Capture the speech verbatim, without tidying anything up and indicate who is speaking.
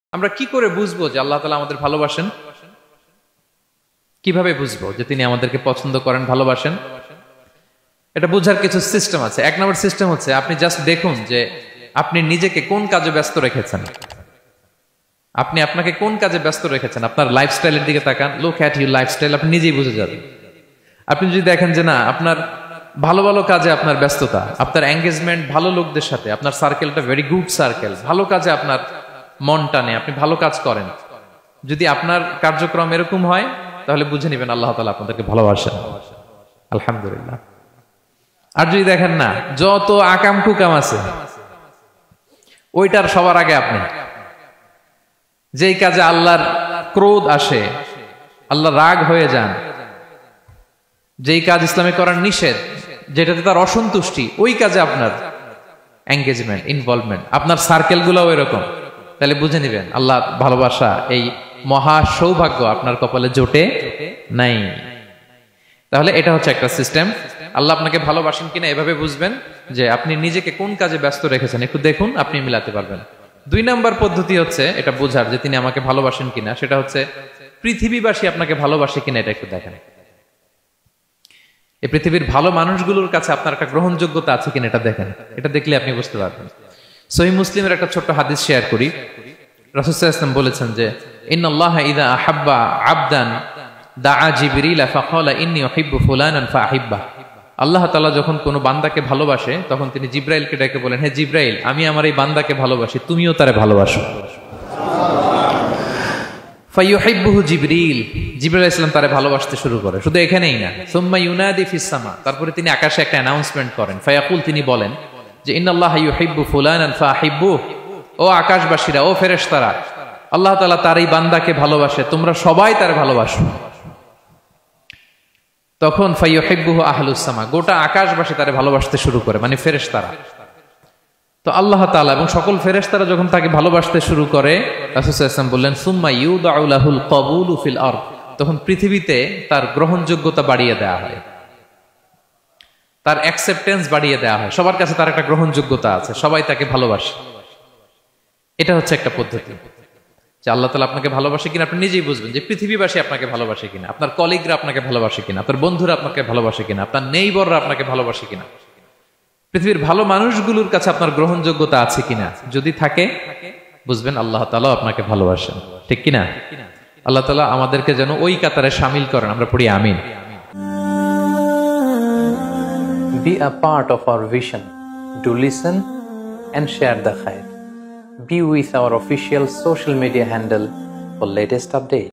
Speaker 1: আমরা কি করে বুঝবো যে আল্লাহ তাআলা আমাদের ভালোবাসেন? কিভাবে বুঝবো যে তিনি আমাদেরকে পছন্দ করেন, ভালোবাসেন? এটা বোঝার কিছু সিস্টেম আছে। এক নম্বর সিস্টেম হচ্ছে আপনি জাস্ট দেখুন যে আপনি নিজেকে কোন কাজে ব্যস্ত রেখেছেন। আপনি আপনাকে কোন কাজে ব্যস্ত রেখেছেন, আপনার লাইফস্টাইলের দিকে তাকান, লুক অ্যাট ইউর লাইফস্টাইল, আপনি নিজেই বুঝে যাবেন। আপনি যদি দেখেন যে না, আপনার ভালো ভালো কাজে আপনার ব্যস্ততা, আপনার এঙ্গেজমেন্ট ভালো লোকদের সাথে, আপনার সার্কেলটা ভেরি গুড সার্কেল, ভালো কাজে আপনার মন টানে, আপনি ভালো কাজ করেন, যদি আপনার কার্যক্রম এরকম হয় তাহলে বুঝে নেবেন আল্লাহ তাআলা আপনাদেরকে ভালোবাসেন। আলহামদুলিল্লাহ। আর যদি দেখেন না, যত আকাম কুকাম আছে ওইটার সবার আগে আপনি, যেই কাজে আল্লাহর ক্রোধ আসে, আল্লাহ রাগ হয়ে যান, যেই কাজ ইসলামে করার নিষেধ, যেটাতে তার অসন্তুষ্টি, ওই কাজে আপনার এঙ্গেজমেন্ট, ইনভলভমেন্ট, আপনার সার্কেল গুলো এরকম, তাহলে বুঝে নিবেন আল্লাহ ভালোবাসা, এই মহা সৌভাগ্য আপনার কপালে জোটে নাই। তাহলে এটা হচ্ছে একটা সিস্টেম। আল্লাহ আপনাকে ভালোবাসেন কিনা এভাবে বুঝবেন যে আপনি নিজেকে কোন কাজে ব্যস্ত রেখেছেন, একটু দেখুন, আপনি মিলাতে পারবেন। দুই নাম্বার পদ্ধতি হচ্ছে এটা বোঝার যে তিনি আমাকে ভালোবাসেন কিনা, সেটা হচ্ছে পৃথিবীবাসী আপনাকে ভালোবাসে কিনা, এটা একটু দেখেন। এই পৃথিবীর ভালো মানুষগুলোর কাছে আপনার একটা গ্রহণযোগ্যতা আছে কিনা এটা দেখেন। এটা দেখলে আপনি বুঝতে পারবেন। সহিহ মুসলিমের একটা ছোট্ট হাদিস শেয়ার করি। রাসূল সাল্লাল্লাহু আলাইহি ওয়াসাল্লাম বলেছেন যে ইন্নাল্লাহা ইযা আহাব্বা আবদান দাআ জিবরিল ফাকালা ইন্নী উহিব্বু ফুলানান ফাআহিব্বা। আল্লাহ তাআলা যখন কোনো বান্দাকে ভালোবাসে তখন তিনি জিবরাইলকে ডেকে বলেন, হে জিবরাইল, আমি আমার এই বান্দাকে ভালোবাসি, তুমিও তারে ভালোবাসো। ফায়ুহিব্বুহু জিবরিল, জিবরাইল আলাইহিস সালাম তারে ভালোবাসতে শুরু করে। শুধু এখানেই না, সুম্মা ইউনাদি ফিস সামা, তারপরে তিনি আকাশে একটা অ্যানাউন্সমেন্ট করেন। ফায়াকুল, তিনি বলেন যে ইন্নাল্লাহা ইউহিব্বু ফুলানান ফাআহিব্বুহু, ও আকাশবাসীরা, ও ফেরেশতারা, আল্লাহ তাআলা তার এই বান্দাকে ভালোবাসে, তোমরা সবাই তারে ভালোবাসো। তখন ফায়ুহিব্বুহু আহলুস সামা, গোটা আকাশবাসী তারে ভালোবাসতে শুরু করে, মানে ফেরেশতারা। তো আল্লাহ তাআলা এবং সকল ফেরেশতারা যখন তাকে ভালোবাসতে শুরু করে, রাসূল সাল্লাল্লাহু আলাইহি ওয়াসাল্লাম বললেন সুম্মা ইউদাউ লাহুল কবুলু ফিল আরদ, তখন পৃথিবীতে তার গ্রহণযোগ্যতা বাড়িয়ে দেওয়া হয়, তার অ্যাকসেপ্টেন্স বাড়িয়ে দেওয়া হয়, সবার কাছে তার একটা গ্রহণযোগ্যতা আছে, সবাই তাকে ভালোবাসে। এটা হচ্ছে একটা পদ্ধতি যে আল্লাহ তাআলা আপনাকে ভালোবাসে কিনা আপনি নিজেই বুঝবেন, যে পৃথিবীবাসী আপনাকে ভালোবাসে কিনা, আপনার কলিগরা আপনাকে ভালোবাসে কিনা, আপনার বন্ধুরা আপনাকে ভালোবাসে কিনা, আপনার নেইবররা আপনাকে ভালোবাসে কিনা, পৃথিবীর ভালো মানুষগুলোর কাছে আপনার গ্রহণযোগ্যতা আছে কিনা। যদি থাকে বুঝবেন আল্লাহ তাআলা আপনাকে ভালোবাসেন, ঠিক কিনা? আল্লাহ তাআলা আমাদেরকে যেন ওই কাতারে শামিল করেন, আমরা পড়ি আমিন।
Speaker 2: Be a part of our vision. Do listen and share the khair. Be with our official social media handle for latest updates.